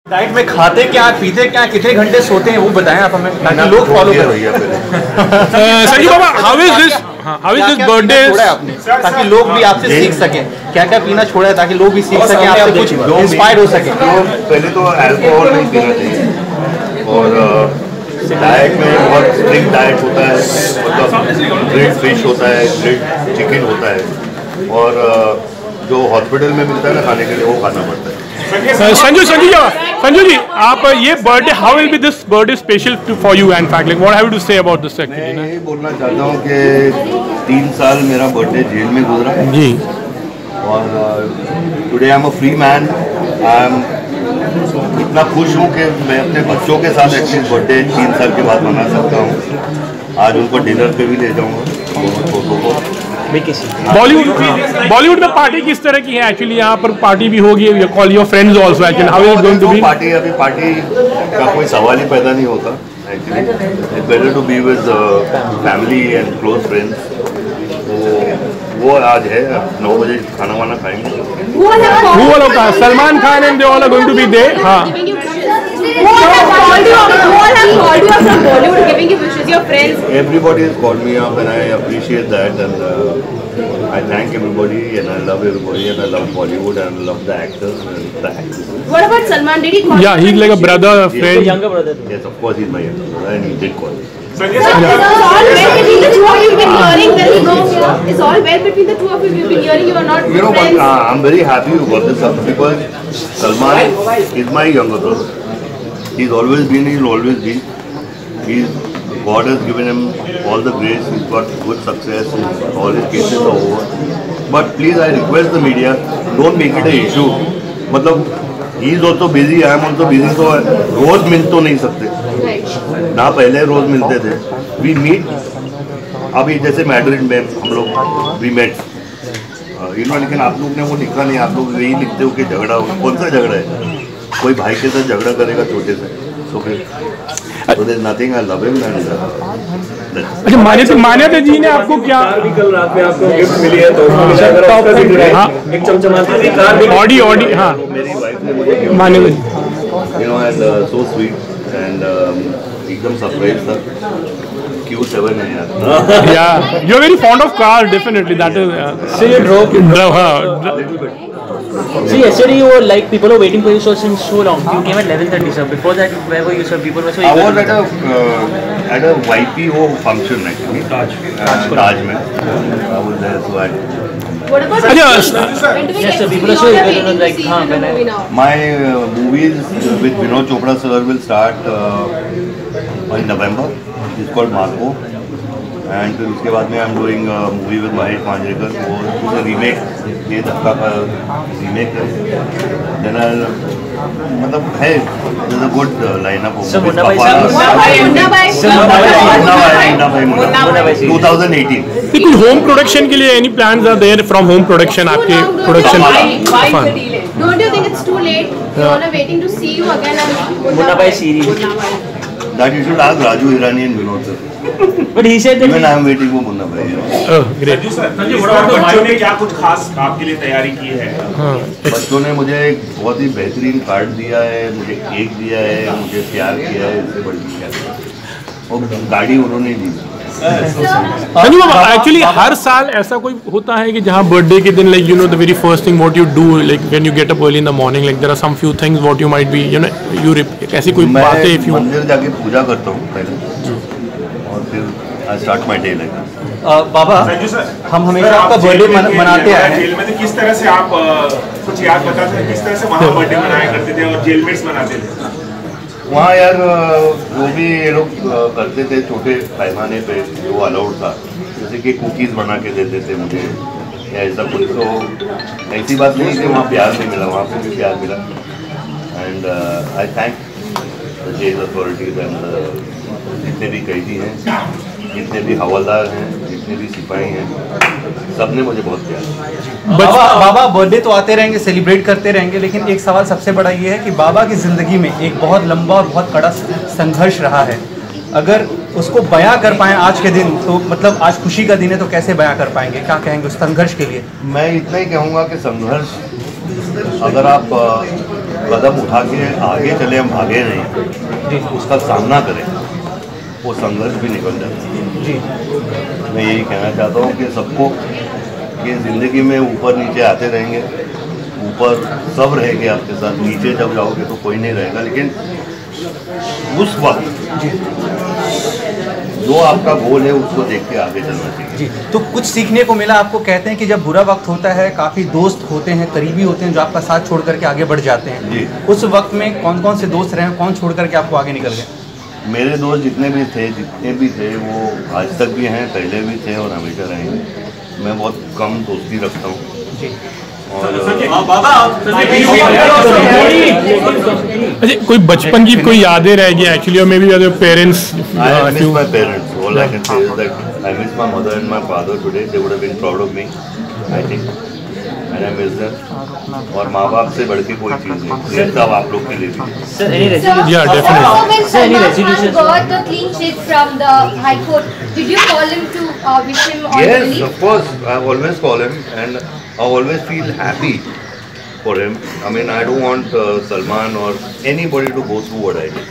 Diet में खाते क्या, पीते क्या, कितने घंटे सोते हैं वो बताएं आप हमें, ताकि लोग फॉलो करें। Sanju Baba, how is this birthday छोड़ा है आपने, ताकि लोग भी आपसे सीख सकें, क्या क्या पीना छोड़ा है, ताकि लोग भी सीख सकें आपसे, कुछ इंस्पायर हो सके। पहले तो अल्कोहल नहीं पीना चाहिए, और डाइट में बहुत स्ट्रिक्ट डाइट होता है, मतलब ग्रिल्ड फिश होता है, ग्रिल्ड चिकन होता है, और जो हॉस्पिटल में मिलता है ना खाने के लिए वो खाना पड़ता है। संजू जी, आप ये birthday, how will be this birthday special for you and fact, like what have you to say about this actually? मैं यही बोलना चाहता हूँ कि 3 साल मेरा बर्थडे जेल में गुजरा है जी, और today I am a free man. I am इतना खुश हूँ कि मैं अपने बच्चों के साथ एटलीस्ट बर्थडे 3 साल के बाद मना सकता हूँ। आज उनको डिनर पे भी ले जाऊँगा फोटो को। बॉलीवुड में पार्टी किस तरह की है एक्चुअली? यहाँ पर पार्टी भी होगी, you call your friends also actually, how is going to be? Party का कोई सवाल ही पैदा नहीं होता actually. It's better to be with family and close friends. वो आज है, 9 बजे खाना वाना खाएंगे। Salman Khan and they all are going to be there. हाँ, Everybody has called me up and I appreciate that, and I thank everybody, and I love everybody, and I love Bollywood, and I love the actors and the actresses. What about Salman? Did he call? Yeah, he's like a brother, a friend. Younger brother. Yes, of course he's my younger brother, and he did call me. It's all well between the two of you. You've been hearing. There is no. It's all well between the two of you. You've been hearing. You are not. You know what? I'm very happy you got this up because Salman is my younger brother. He's always been. He'll always be. God has given him all the grace. He's got good success. All his cases are over. But please, I request the media, don't make it an issue. मतलब he is also busy. I am also busy. तो रोज मिल तो नहीं सकते ना, पहले रोज मिलते थे। We meet. अभी जैसे मैड्रिड में हम लोग we met. लेकिन आप लोग ने वो लिखा नहीं। आप लोग यही लिखते हो कि झगड़ा हो। कौन सा झगड़ा है? कोई भाई के साथ झगड़ा करेगा छोटे से, तो फिर so there's nothing. I love him and अच्छा, मान्यता जी ने आपको क्या कल रात में आपको गिफ्ट मिली है, तो एक चमचमाती ऑडी हाँ, मेरी वाइफ ने मुझे Maanyata ji, you know, and so sweet and एकदम सरप्राइज था। Q7 है यार। yeah, you're very fond of cars, definitely, that is So you drove Little bit. See, yesterday you were like, people were waiting for you since so long. You came at 11:30, sir. Before that, where were you, sir? People were so I eager. was at a YPO function actually. Taj mein. I was there, so I. What about? Yes, Yes, sir. People are so eager to know, like, when I. My movies with Vinod Chopra sir will start in November. It's called Marco. And फिर उसके बाद में I'm doing a movie with Mahesh Manjrekar, वो remake, ये धक्का का remake है। Then मतलब है, there's a good lineup of So movies. Munna Bhai 2018. लेकिन होम प्रोडक्शन के लिए any plans are there from home production? आपके production Why the delay? Don't you think it's too late? We're all waiting to see you again and Munna Bhai series. That you should ask Raju Hirani and Vinod sir. But he said that. Even I am waiting for Munna Bhai. Great. बच्चों ने क्या कुछ खास आपके लिए तैयारी की है? बच्चों ने मुझे एक बहुत ही बेहतरीन कार्ड दिया है, मुझे केक दिया है, मुझे प्यार किया है, इससे बड़ी क्या है। और गाड़ी उन्होंने दी। संजू बाबा, एक्चुअली हर साल ऐसा कोई होता है कि जहाँ बर्थडे के दिन, like you know the very first thing what you do, like when you get up early in the morning, like there are some few things what you might be, you know, you ऐसी कोई बातें if you. मंदिर जाके पूजा करता हूँ पहले, और फिर I start my day like. Baba, हम हमेशा आपका बर्थडे मनाते आए हैं। जेल में तो किस तरह से आप कुछ याद बता सकते हैं, किस तरह से वहाँ बर्थडे मनाया करते थे और जेलमेट्स मनाते थे? वहाँ यार वो भी ये लोग करते थे छोटे पैमाने पे, जो अलाउड था, जैसे कि कुकीज़ बना के देते थे मुझे या ऐसा कुछ। तो ऐसी बात नहीं कि वहाँ प्यार नहीं मिला, वहाँ पे भी प्यार मिला। And I thank the jail authorities and जितने भी कैदी हैं, जितने भी हवलदार हैं, जितने भी सिपाही हैं, सब ने मुझे बहुत प्यार किया। बाबा बर्थडे तो आते रहेंगे, सेलिब्रेट करते रहेंगे, लेकिन एक सवाल सबसे बड़ा ये है कि बाबा की ज़िंदगी में एक बहुत लंबा और बहुत कड़ा संघर्ष रहा है। अगर उसको बयां कर पाएँ आज के दिन, तो मतलब आज खुशी का दिन है, तो कैसे बयां कर पाएंगे? क्या कहेंगे उस संघर्ष के लिए? मैं इतना ही कहूँगा कि संघर्ष अगर आप कदम उठा के आगे चले, हम भागे नहीं, उसका सामना करें, वो संघर्ष भी निकल जाता है। जी मैं यही कहना चाहता हूँ कि सबको कि ज़िंदगी में ऊपर नीचे आते रहेंगे, ऊपर सब रहेंगे आपके साथ, नीचे जब जाओगे तो कोई नहीं रहेगा, लेकिन उस वक्त जो आपका गोल है उसको देख के आगे चलना चाहिए। जी, तो कुछ सीखने को मिला आपको। कहते हैं कि जब बुरा वक्त होता है काफ़ी दोस्त होते हैं, करीबी होते हैं, जो आपका साथ छोड़ करके आगे बढ़ जाते हैं। जी। उस वक्त में कौन कौन से दोस्त रहे, कौन छोड़ करके आपको आगे निकल गए? मेरे दोस्त जितने भी थे वो आज तक भी हैं, पहले भी थे और हमेशा रहेंगे। मैं बहुत कम दोस्ती रखता हूँ। जी। और अच्छा, कोई बचपन की कोई यादें रह गई एक्चुअली, और maybe your parents? I miss my parents. All I can say is that I miss my mother and my father today. They would have been proud of me, I think. And I miss them. और माँ बाप से बढ़ के कोई चीज़ नहीं। ये सब आप लोग के लिए भी। Sir, any resolution? Yeah, definitely. So when Sir, any Salman resolutions? Khan got the clean sheet from the High Court, did you call him to wish him all the Yes, belief? of course. I always call him and I always feel happy for him. I mean, I don't want Salman or anybody to go through what I did.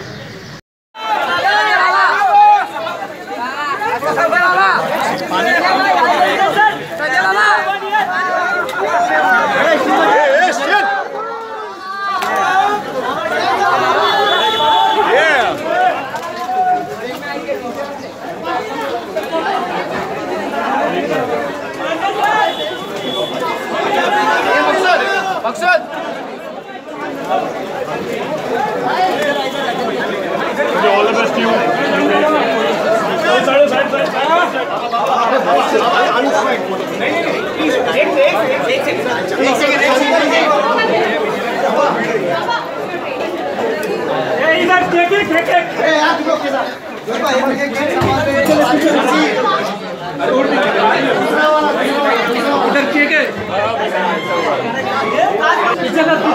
इधर